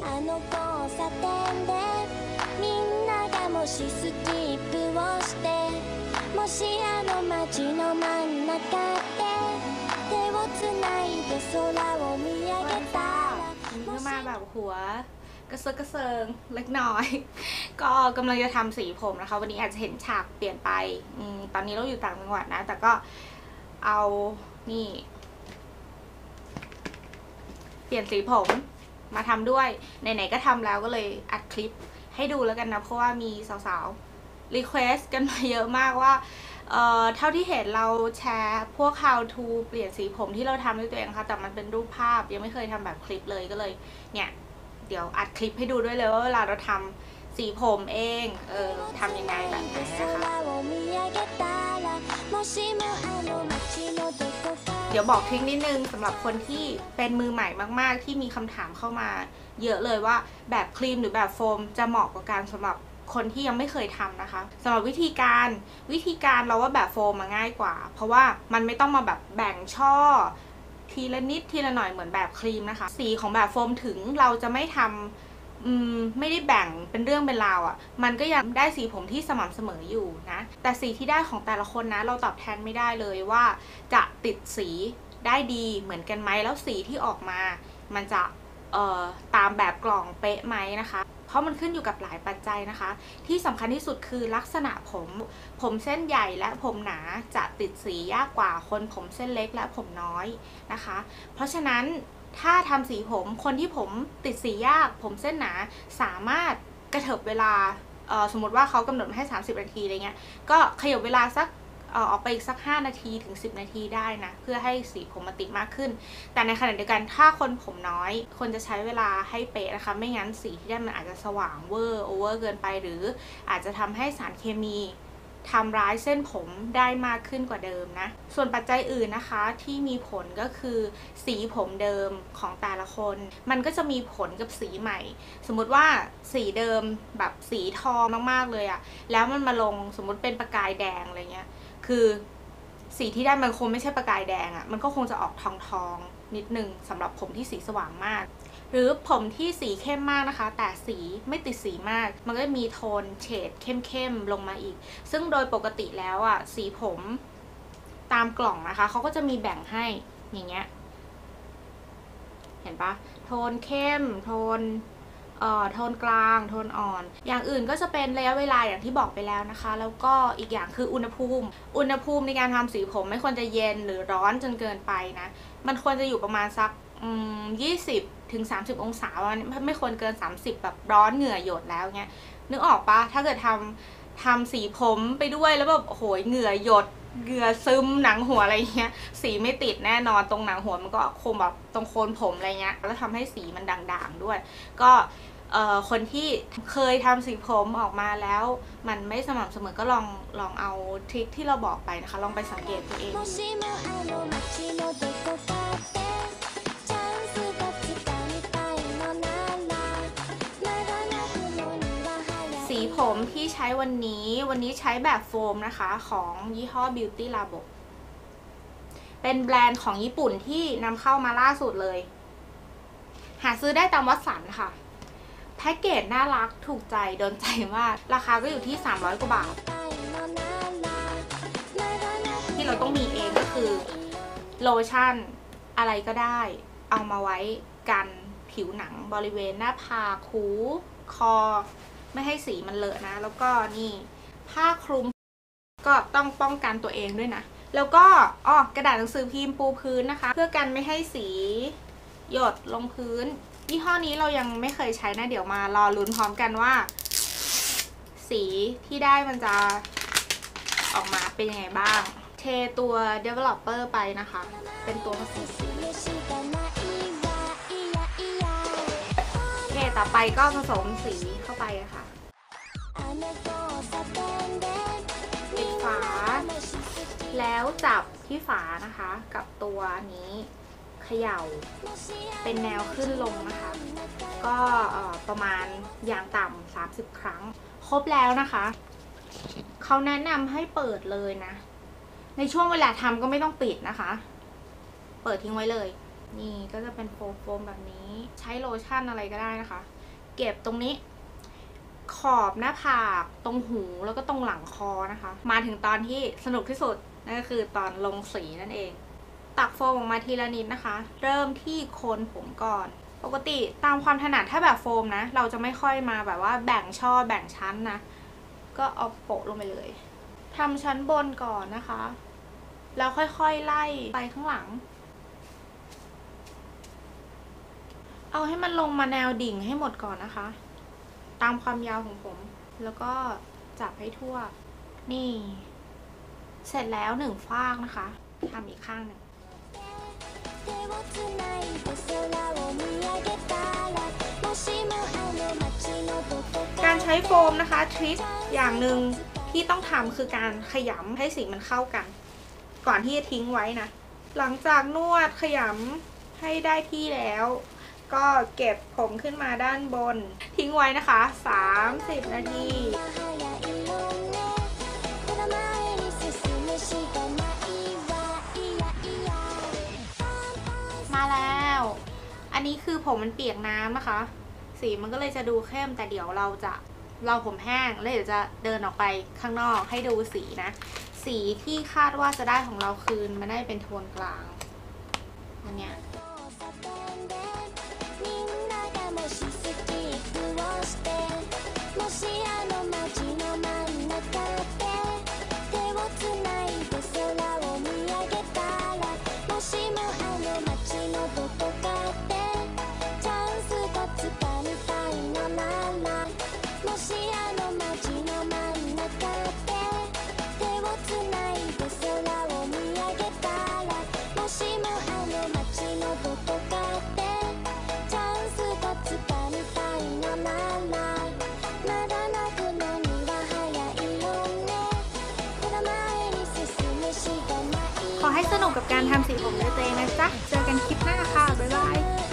の交差点でみんながもしスキップをしてもしあの街の真ん中で手をつないで空を見上げたらนี่ก็มาแบบหัวกระเซาะกระเซิงเล็กน้อยก็กำลังจะทำสีผมนะคะวันนี้อาจจะเห็นฉากเปลี่ยนไปตอนนี้เราอยู่ต่างจังหวัดนะแต่ก็เอานี่เปลี่ยนสีผมมาทำด้วยไหนๆก็ทำแล้วก็เลยอัดคลิปให้ดูแล้วกันนะเพราะว่ามีสาวๆรีเควสกันมาเยอะมากว่าเท่าที่เห็นเราแชร์พวก how to เปลี่ยนสีผมที่เราทำด้วยตัวเองค่ะแต่มันเป็นรูปภาพยังไม่เคยทำแบบคลิปเลยก็เลยเนี่ยเดี๋ยวอัดคลิปให้ดูด้วยเลยว่าเวลาเราทำสีผมเองทำยังไงแบบไหนนะคะเดี๋ยวบอกทริคนิดนึงสำหรับคนที่เป็นมือใหม่มากๆที่มีคำถามเข้ามาเยอะเลยว่าแบบครีมหรือแบบโฟมจะเหมาะกับการสำหรับคนที่ยังไม่เคยทำนะคะสำหรับวิธีการเราว่าแบบโฟมมาง่ายกว่าเพราะว่ามันไม่ต้องมาแบบแบ่งช่อทีละนิดทีละหน่อยเหมือนแบบครีมนะคะสีของแบบโฟมถึงเราจะไม่ทำไม่ได้แบ่งเป็นเรื่องเป็นราวอ่ะมันก็ยังได้สีผมที่สม่ำเสมออยู่นะแต่สีที่ได้ของแต่ละคนนะเราตอบแทนไม่ได้เลยว่าจะติดสีได้ดีเหมือนกันไหมแล้วสีที่ออกมามันจะตามแบบกล่องเป๊ะไหมนะคะเพราะมันขึ้นอยู่กับหลายปัจจัยนะคะที่สำคัญที่สุดคือลักษณะผมเส้นใหญ่และผมหนาจะติดสียากกว่าคนผมเส้นเล็กและผมน้อยนะคะเพราะฉะนั้นถ้าทำสีผมคนที่ผมติดสียากผมเส้นหนาสามารถกระเถิบเวลาสมมติว่าเขากำหนดให้30 นาทีอะไรเงี้ยก็ขยับเวลาสักออกไปอีกสัก5 นาทีถึง10 นาทีได้นะเพื่อให้สีผมมาติดมากขึ้นแต่ในขณะเดียวกันถ้าคนผมน้อยคนจะใช้เวลาให้เป๊ะนะคะไม่งั้นสีที่ได้มันอาจจะสว่างโอเวอร์เกินไปหรืออาจจะทำให้สารเคมีทำร้ายเส้นผมได้มากขึ้นกว่าเดิมนะส่วนปัจจัยอื่นนะคะที่มีผลก็คือสีผมเดิมของแต่ละคนมันก็จะมีผลกับสีใหม่สมมุติว่าสีเดิมแบบสีทองมากๆเลยอะแล้วมันมาลงสมมุติเป็นประกายแดงอะไรเงี้ยคือสีที่ได้มันคงไม่ใช่ประกายแดงอะมันก็คงจะออกทองนิดนึงสำหรับผมที่สีสว่างมากหรือผมที่สีเข้มมากนะคะแต่สีไม่ติดสีมากมันก็มีโทนเฉดเข้มลงมาอีกซึ่งโดยปกติแล้วอ่ะสีผมตามกล่องนะคะเขาก็จะมีแบ่งให้อย่างเงี้ยเห็นปะโทนเข้มโทนกลางโทนอ่อนอย่างอื่นก็จะเป็นระยะเวลาอย่างที่บอกไปแล้วนะคะแล้วก็อีกอย่างคืออุณหภูมิในการทำสีผมไม่ควรจะเย็นหรือร้อนจนเกินไปนะมันควรจะอยู่ประมาณสัก20 ถึง 30 องศาไม่ควรเกิน30แบบร้อนเหงื่อหยดแล้วเงี้ยนึกออกปะถ้าเกิดทำสีผมไปด้วยแล้วแบบโหยเหงื่อหยดเหงื่อซึมหนังหัวอะไรเงี้ยสีไม่ติดแน่นอนตรงหนังหัวมันก็คงแบบตรงโคนผมอะไรเงี้ยแล้วทำให้สีมันด่างๆด้วยก็คนที่เคยทำสีผมออกมาแล้วมันไม่สม่ำเสมอก็ลองเอาทริคที่เราบอกไปนะคะลองไปสังเกตตัวเองสีผมที่ใช้วันนี้ใช้แบบโฟมนะคะของยี่ห้อ Beauty Labo เป็นแบรนด์ของญี่ปุ่นที่นำเข้ามาล่าสุดเลยหาซื้อได้ตามวัดสันค่ะแพ็กเกจน่ารักถูกใจโดนใจมากราคาก็อยู่ที่300 กว่าบาทที่เราต้องมีเองก็คือโลชั่นอะไรก็ได้เอามาไว้กันผิวหนังบริเวณหน้าผากหูคอไม่ให้สีมันเลอะนะแล้วก็นี่ผ้าคลุมก็ต้องป้องกันตัวเองด้วยนะแล้วก็กระดาษหนังสือพิมพ์ปูพื้นนะคะเพื่อกันไม่ให้สีหยดลงพื้นยี่ห้อนี้เรายังไม่เคยใช้นะเดี๋ยวมารอลุ้นพร้อมกันว่าสีที่ได้มันจะออกมาเป็นยังไงบ้างเทตัว developer ไปนะคะเป็นตัวผสมสีต่อไปก็ผสมสีเข้าไปค่ะปิดฝาแล้วจับที่ฝานะคะกับตัวนี้เขย่าเป็นแนวขึ้นลงนะคะก็ประมาณอย่างต่ำ30 ครั้งครบแล้วนะคะเขาแนะนำให้เปิดเลยนะในช่วงเวลาทำก็ไม่ต้องปิดนะคะเปิดทิ้งไว้เลยนี่ก็จะเป็นโฟมแบบนี้ใช้โลชั่นอะไรก็ได้นะคะเก็บตรงนี้ขอบหน้าผากตรงหูแล้วก็ตรงหลังคอนะคะ มาถึงตอนที่สนุกที่สุดนั่นก็คือตอนลงสีนั่นเองตักโฟมออกมาทีละนิดนะคะเริ่มที่โคนผมก่อนปกติตามความถนัดถ้าแบบโฟมนะเราจะไม่ค่อยมาแบบว่าแบ่งช่อแบ่งชั้นนะก็เอาโปะลงไปเลยทำชั้นบนก่อนนะคะแล้วค่อยๆไล่ไปข้างหลังเอาให้มันลงมาแนวดิ่งให้หมดก่อนนะคะตามความยาวของผมแล้วก็จับให้ทั่วนี่เสร็จแล้วหนึ่งฟากนะคะทำอีกข้างหนึ่งการใช้โฟมนะคะทริคอย่างหนึ่งที่ต้องทำคือการขยำให้สีมันเข้ากันก่อนที่จะทิ้งไว้นะหลังจากนวดขยำให้ได้ที่แล้วก็เก็บผมขึ้นมาด้านบนทิ้งไว้นะคะ30 นาทีมาแล้วอันนี้คือผมมันเปียกน้ำนะคะสีมันก็เลยจะดูเข้มแต่เดี๋ยวเราผมแห้งแล้วเดี๋ยวจะเดินออกไปข้างนอกให้ดูสีนะสีที่คาดว่าจะได้ของเราคืนมันได้เป็นโทนกลางอันเนี้ยขอให้สนุกกับการทำสีผมด้วยตัวเองนะจ๊ะเจอกันคลิปหน้าค่ะบ๊ายบาย